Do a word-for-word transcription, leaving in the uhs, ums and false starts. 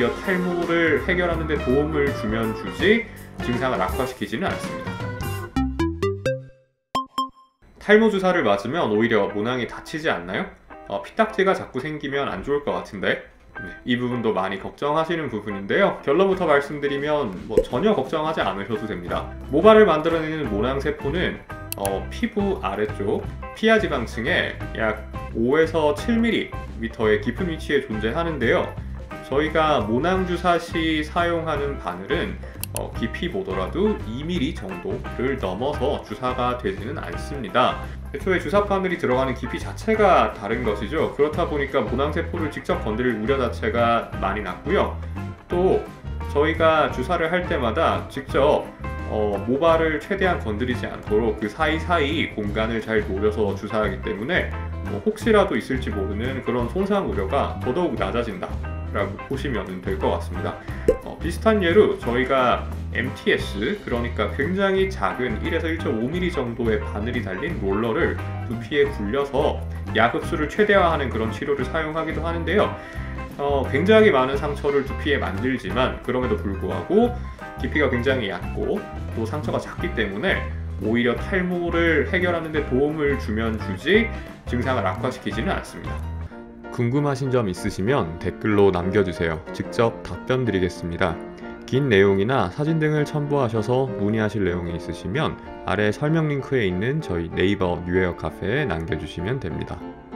오히려 탈모를 해결하는 데 도움을 주면 주지 증상을 악화시키지는 않습니다. 탈모 주사를 맞으면 오히려 모낭이 다치지 않나요? 어, 피딱지가 자꾸 생기면 안 좋을 것 같은데 네, 이 부분도 많이 걱정하시는 부분인데요. 결론부터 말씀드리면 뭐 전혀 걱정하지 않으셔도 됩니다. 모발을 만들어내는 모낭세포는 어, 피부 아래쪽 피하지방층에 약 오에서 칠 밀리미터의 깊은 위치에 존재하는데요. 저희가 모낭주사 시 사용하는 바늘은 어, 깊이 보더라도 이 밀리미터 정도를 넘어서 주사가 되지는 않습니다. 애초에 주사 바늘이 들어가는 깊이 자체가 다른 것이죠. 그렇다 보니까 모낭세포를 직접 건드릴 우려 자체가 많이 낮고요. 또 저희가 주사를 할 때마다 직접 어, 모발을 최대한 건드리지 않도록 그 사이사이 공간을 잘 노려서 주사하기 때문에 뭐 혹시라도 있을지 모르는 그런 손상 우려가 더더욱 낮아진다 라고 보시면 될 것 같습니다. 어, 비슷한 예로 저희가 엠티에스, 그러니까 굉장히 작은 일에서 일 점 오 밀리미터 정도의 바늘이 달린 롤러를 두피에 굴려서 야흡수를 최대화하는 그런 치료를 사용하기도 하는데요. 어, 굉장히 많은 상처를 두피에 만들지만 그럼에도 불구하고 깊이가 굉장히 얕고 또 상처가 작기 때문에 오히려 탈모를 해결하는 데 도움을 주면 주지 증상을 악화시키지는 않습니다. 궁금하신 점 있으시면 댓글로 남겨주세요. 직접 답변 드리겠습니다. 긴 내용이나 사진 등을 첨부하셔서 문의하실 내용이 있으시면 아래 설명 링크에 있는 저희 네이버 뉴헤어 카페에 남겨주시면 됩니다.